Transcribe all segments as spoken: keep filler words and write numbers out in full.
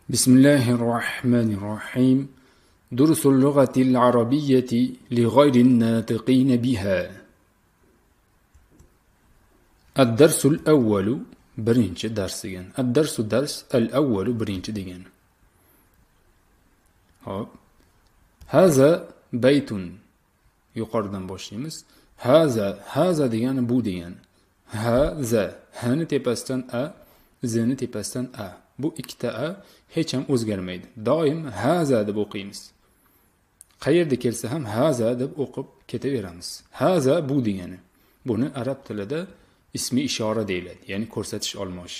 بسم الله الرحمن الرحيم. درس اللغة العربية لغير الناطقين بها. الدرس الأول برينش درس ديgan. الدرس درس الأول برينش ديgan. هذا بيت yuqoridan boshlaymiz. Haza, haza degani bu degan. Haza, hani tepasidan a, zini tepasidan a. Bu ikkita a hech ham o'zgarmaydi. Doim haza deb o'qiymiz. Qayerda kelsa ham haza deb o'qib ketaveramiz. Haza bu degani. Buni arab tilida ismi ishora deyiladi, ya'ni ko'rsatish olmosh.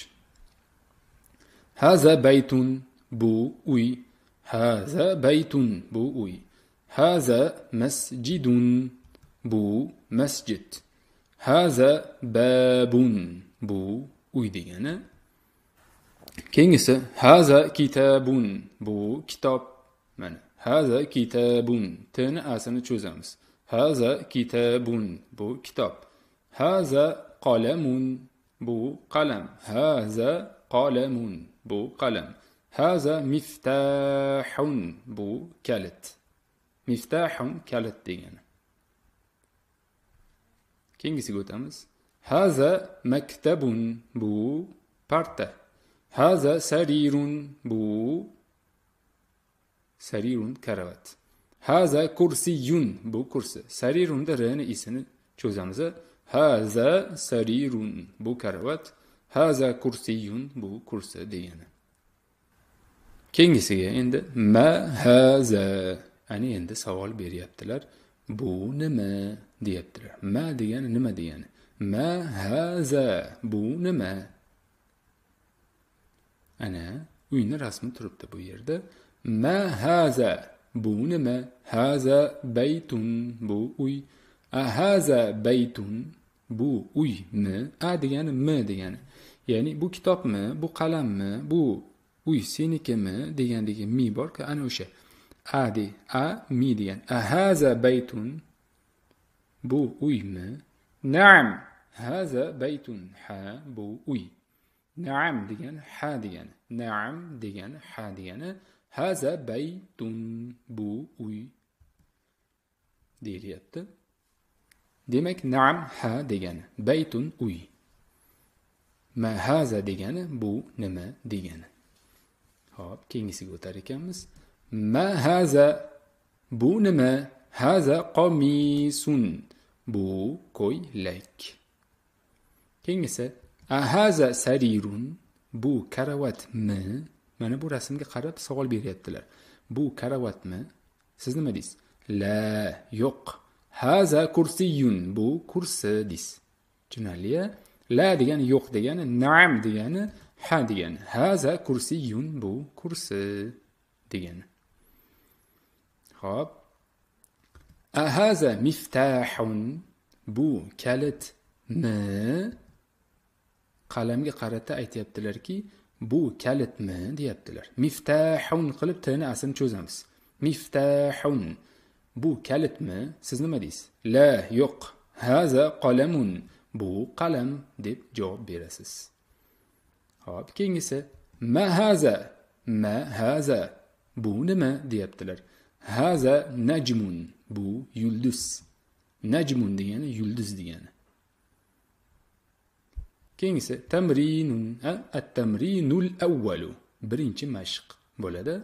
Haza baytun, bu uy. Haza baytun, bu uy. Haza masjidun, bu masjid. Haza babun, bu uy degani. Keyingisi haza kitabun, bu kitob. Mana haza kitabun, tni asini cho'zamiz. Haza kitabun, bu kitob. Haza qalamun, bu qalam. Haza qalamun, bu qalam. Haza miftahun, bu kalit. Miftahun kalit degani. Keyingisiga o'tamiz. Haza maktabun, bu parta. Haza sarirun, bu sarirun karavat. Haza kursiyun, bu kursi. Sarirunda r'ni isini cho'zamiz. Haza sarirun, bu karavat. Haza kursiyun, bu kursi degani. Keyingisiga endi ma haza. Ani endi savol beryaptilar. Bu nima deyaptilar. Ma degani nima degani. Ma haza, bu nima? Ana uyni rasmi turibdi bu yerda. Ma haza, bu nima? Haza baytun, bu uy. A haza baytun, bu uymi? A degani m degani. Ya'ni bu kitobmi, bu qalammi, bu uy senikimi degandagi mi bor-ku, ana o'sha. A de, a mi degan. A haza baytun, bu uymi? Naam, haza baytun, ha bu uy. Naam degan ha degani. Naam degan ha degani. Haza baytun, bu uy deyilyapti. Demak naam ha degani. Baytun uy. Ma haza degani bu nima degani. Xo'p, keyingisiga o'tar ekanmiz. Ma haza, bu nima? Haza qamisun, bu ko'ylak. Keyingisi ahaza sarirun, bu karavatmi? Mana bu rasmga qarab savol beryaptilar. Bu karavatmi? Siz nima deysiz? La, yo'q. Haza kursiyun, bu kursi deysiz. Tushunarli-a? La degani yo'q degani, naam degani ha degani. Haza kursiyun, bu kursi degani. Xo'p. Ahaza miftahun, bu kalitmi? Qalamga qarata aytayaptilarki, bu kalitmi deyaptilar. Miftahun qilib tni asini cho'zamiz. Miftahun, bu kalitmi? Siz nima deysiz? La, yo'q. Haza qalamun, bu qalam deb javob berasiz. Xo'p, keyingisi ma haza. Ma haza, bu nima deyaptilar. Haza najmun, bu yulduz. Najmun degani yulduz degani. Keyingisi tamrinun, at-tamrinul awwalu, birinchi mashq bo'ladi.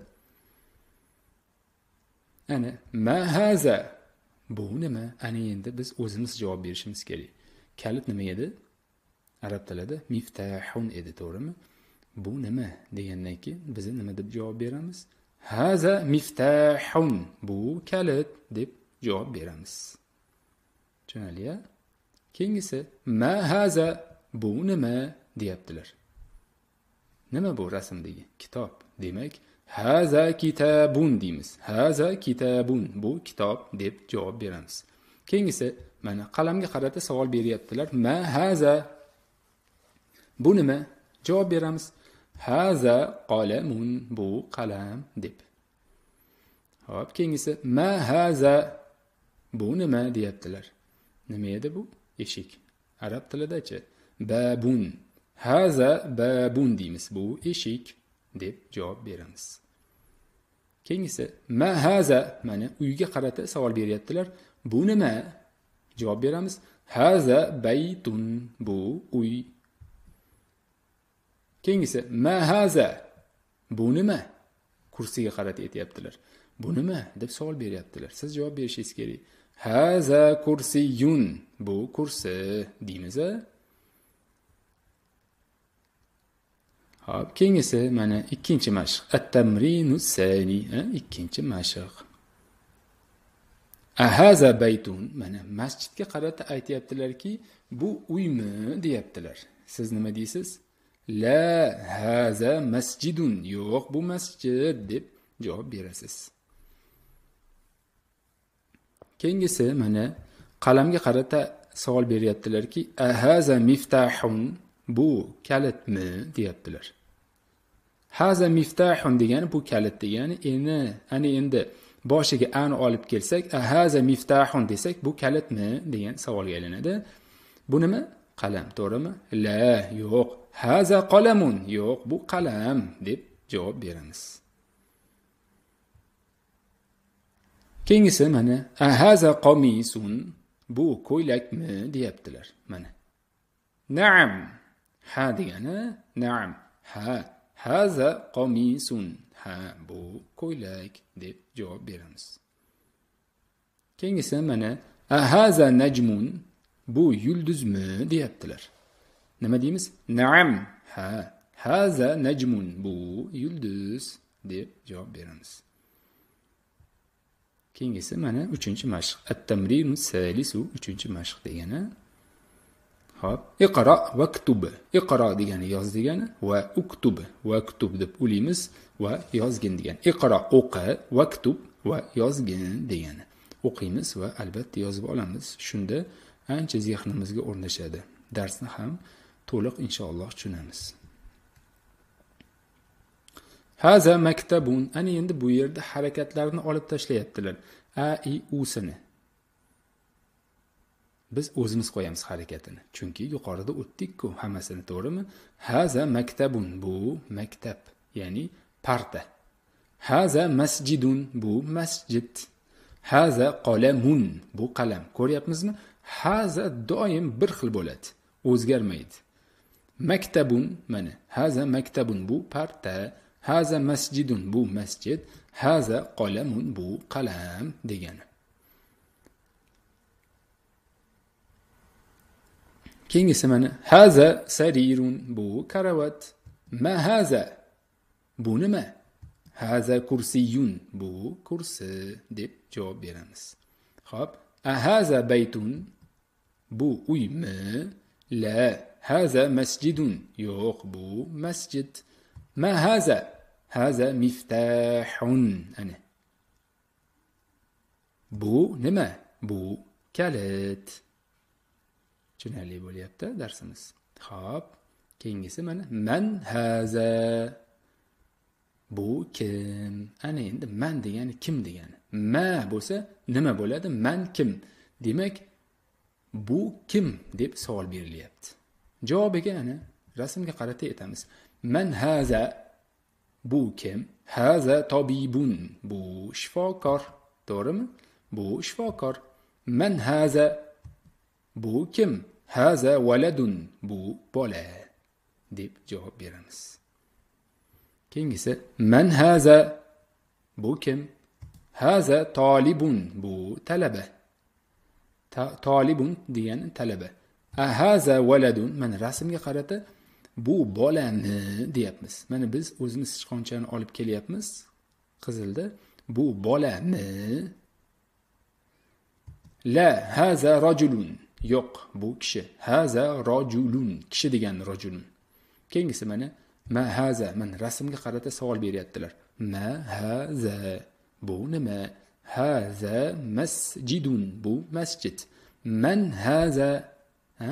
Ana ma haza, bu nima? Ana endi biz o'zimiz javob berishimiz kerak. Kalit nima edi? Arab tilida miftahun edi, to'g'rimi? Bu nima degandan keyin biz nima deb javob beramiz? Haza miftahun, bu kalit deb javob beramiz. Tushunarli-a? Keyingisi ma haza, bu nima deyaptilar. Nima bu rasmdagi? Kitob. Demak, haza kitabun deymiz. Haza kitabun, bu kitob deb javob beramiz. Keyingisi mana qalamga qarata savol beryaptilar. Ma haza, bu nima? Javob beramiz. Haza qalamun, bu qalam deb. Xo'p, keyingisi ma haza, bu nima deyaptilar. Nima edi bu? Eshik. Arab tilida-chi? Babun. Haza babun deymiz. Bu eshik deb javob beramiz. Keyingisi ma haza, mana uyga qarata savol beryaptilar. Bu nima? Javob beramiz. Haza baytun, bu uy. Keyingisi ma haza, bu nima? Kursiga qarata aytayaptilar. Bu nima deb savol beryaptilar. Siz javob berishingiz kerak. Haza kursiyun, bu kursi deymiz. Hop, keyingisi mana ikkinchi mashq. At-tamrinus sani, ikkinchi mashq. Ahaza baytun, mana masjidga qarata aytayaptilarki, bu uymi deyaptilar. Siz nima deysiz? La haza masjidun, yo'q bu masjid deb javob berasiz. Keyingisi mana qalamga qarata savol beryaptilarki, ahaza miftahun, bu kalitmi deyaptilar. Haza miftahun degani bu kalit degani, endi ana endi boshiga ani olib kelsak, ahaza miftahun desak, bu kalitmi degan savolga aylanadi. Bu nima? Qalam, to'g'rimi? La, yo'q. Haza qalamun, yo'q, bu qalam deb javob beramiz. Keyingisi mana ahaza qamisun, bu ko'ylakmi deyaptilar. Mana. Na'am. Ha degani na'am. Ha. Haza qamisun. Ha, bu ko'ylak deb javob beramiz. Keyingisi mana ahaza najmun, bu yulduzmi deyaptilar. Nima deymiz? Na'am. Ha. Haza najmun, bu yulduz deb javob beramiz. Keyingisi mana uchinchi mashq. At-tamrinus salisu, uchinchi mashq degani. Hop, iqra va ktub. Iqra degani yoz degani va uktub va ktub deb o'limiz va yozgin degani. Iqra o'qi va ktub va yozgin degani. O'qiymiz va albatta yozib olamiz. Shunda ancha zehnimizga o'rnashadi. Darsni ham to'liq inshaalloh tushunamiz. Haza maktabun, ana endi bu yerda harakatlarni olib tashlayaptilar. A, I, U sini. Biz o'zimiz qo'yamiz harakatini. Chunki yuqorida o'tdik-ku hammasini, to'g'rimi? Haza maktabun, bu maktab, ya'ni parta. Haza masjidun, bu masjid. Haza qalamun, bu qalam. Ko'ryapmizmi? Haza doim bir xil bo'ladi, o'zgarmaydi. Maktabun, mana haza maktabun, bu parta. Haza masjidun, bu masjid. Haza qalamun, bu qalam degani. Keyingisi mana haza sarirun, bu karavat. Ma haza, bu nima? Haza kursiyun, bu kursi deb javob beramiz. Xo'p, ahaza baytun, bu uymi? La, haza masjidun, yo'q, bu masjid. Ma haza, haza miftahun, ana. Bu nima? Bu kalit. Tushunarli bo'lyapti darsimiz. Xo'p, keyingisi mana man haza, bu kim? Ana endi man degani kim degani. Ma bo'lsa nima bo'ladi? Man kim? Demak, bu kim deb savol berilyapti. Javobiga ana rasmga qarata aytamiz. Man haza, bu kim? Haza tabibun, bu shifokor. To'g'rimi? Bu shifokor. Man haza, bu kim? Haza waladun, bu bola deb javob beramiz. Keyingisi man haza, bu kim? Haza talibun, bu talaba. Talibun degani talaba. Haza waladun, mana rasmga qarata bu bolani deyapmiz. Mana biz o'zimiz sichqonchani olib kelyapmiz qizilda. Bu bolani. La haza rajulun, yo'q, bu kishi. Haza rajulun, kishi degani rajulun. Keyingisi mana ma haza, mana rasmga qarata savol beryaptilar. Ma haza, bu nima? Haza masjidun, bu masjid. Man haza, ha?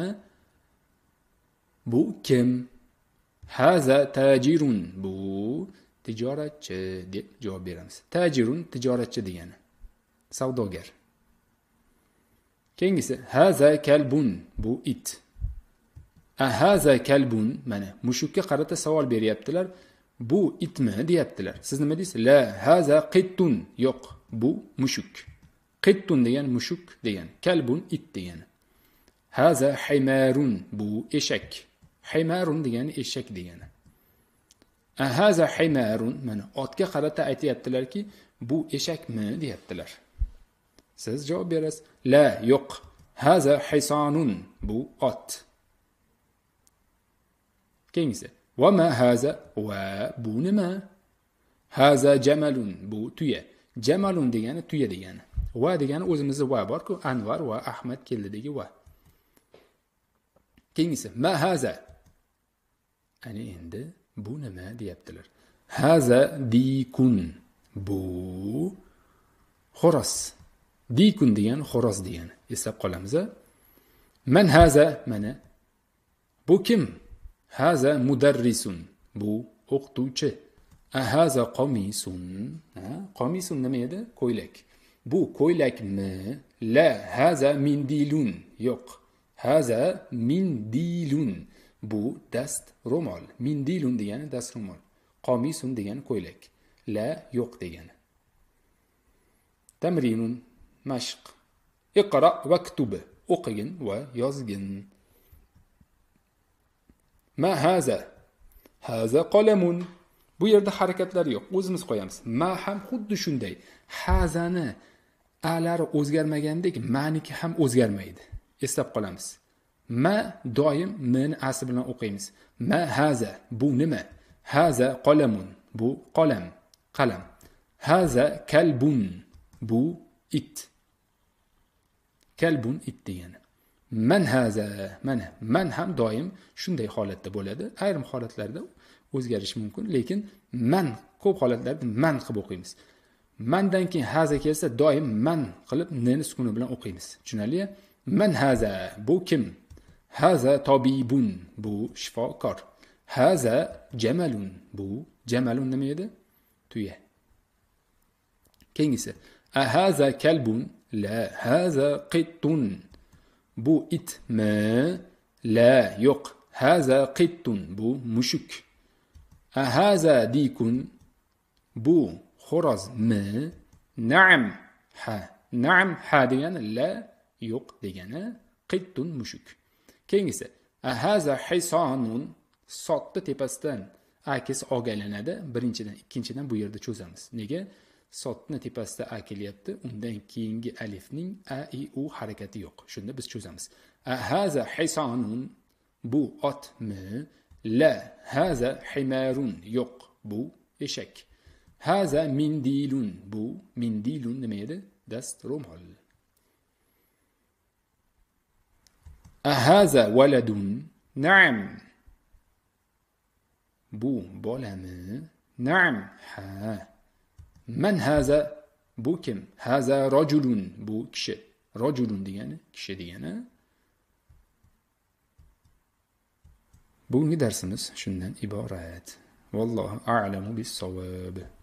Bu kim? Haza tajirun, bu tijoratchi deb javob beramiz. Tajirun tijoratchi degani, savdogar. Keyingisi haza kalbun, bu it. Ahaza kalbun, mana mushukka qarata savol beryaptilar. Bu itmi deyaptilar. Siz nima deysiz? La haza qittun. Yo'q, bu mushuk. Qittun degan mushuk degan. Kalbun it degan. Haza himarun, bu eshak. Himarun degani eshak degani. Haza himarun, mana otga qarata aytayaptilarki, bu eshakmi deyaptilar. Siz javob berasiz. La, yo'q. Haza hisonun, bu ot. Keyingisi. Va ma haza, va bu nima? Haza jamalun, bu tuya. Jamalun degani tuya degani. Va degani o'zimizda va bor-ku, Anvar va Ahmad keldidagi va. Keyingisi. Ma haza. Ana endi bu nima deyaptilar. Haza dikun, bu xo'roz. Dikun degan xo'roz degani. Eslab qolamiz. Man haza, mana bu kim? Haza mudarrisun, bu o'qituvchi. Haza qamisun, ha, qamisun nima edi? Ko'ylak. Bu ko'ylakmi? La, haza mindilun. Yo'q. Haza mindilun. Bu dast ro'mol. Mindilun degani dast ro'mol. Qamisun degani ko'ylak. La, yo'q degani. Tamrinun, mashq. Iqra va ktub. O'qigin va yozgin. Ma haza. Haza qalamun. Bu yerda harakatlar yo'q. O'zimiz qo'yamiz. Ma ham xuddi shunday. Hazani alari o'zgarmagandek, ma'niki ham o'zgarmaydi. Eslab qolamiz. Ma doim meni asi bilan o'qiymiz. Ma haza, bu nima? Haza qalamun, bu qalam, qalam. Haza kalbun, bu it. Kalbun it degani. Man haza, mana man ham doim shunday holatda bo'ladi. Ayrim holatlarda o'zgarish mumkin, lekin man ko'p holatlarda man qilib o'qiymiz. Mandan keyin haza kelsa doim man qilib neni sukuni bilan o'qiymiz. Tushunarli? Man haza, bu kim? Haza tabibun, bu shifokor. Haza jamalun, bu jamalun nima edi? Tuya. Keyingisi. Haza kalbun, la haza qittun. Bu itmi? La, yo'q. Haza qittun, bu mushuk. Haza dikun, bu xo'rozmi? Na'am, ha. Na'am, ha degani la, yo'q degani. Qittun mushuk. Keyingisi. Haza hisonun, sotni tepasidan akis ogaylanadi. Birinchidan, ikkinchidan bu yerda cho'zamiz. Nega? Sotni tepasida a kelyapti, undan keyingi alifning a, i, u harakati yo'q. Shunda biz cho'zamiz. Haza hisonun, bu otmi? La, haza himarun, yo'q, bu eshak. Haza mindilun, bu mindilun nima edi? Dast ro'mol. Haza waladun, na'am. Bu bolami? Na'am, ha. Man haza, bu kim? Haza rajulun, bu kishi. Rajulun degani kishi degani. Bugungi darsimiz shundan iborat. Vallohu a'lamu bis-savab.